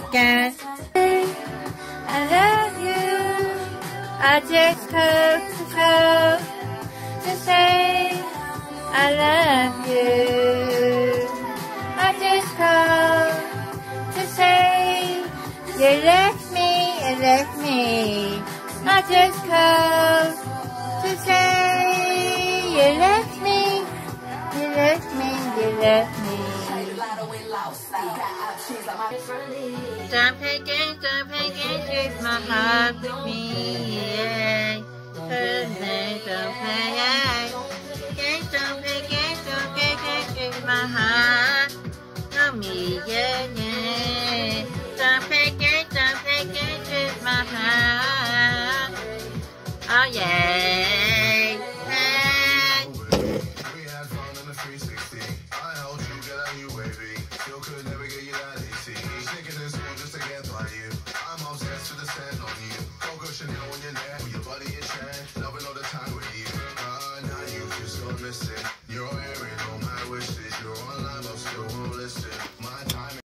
again. I love you. I just called to say I love you. I just called to say you left me. I just called to say you left me. Don't play games with my heart with me, yeah. Don't play games with my heart on me, yeah, yeah. Don't play games with my heart, oh yeah.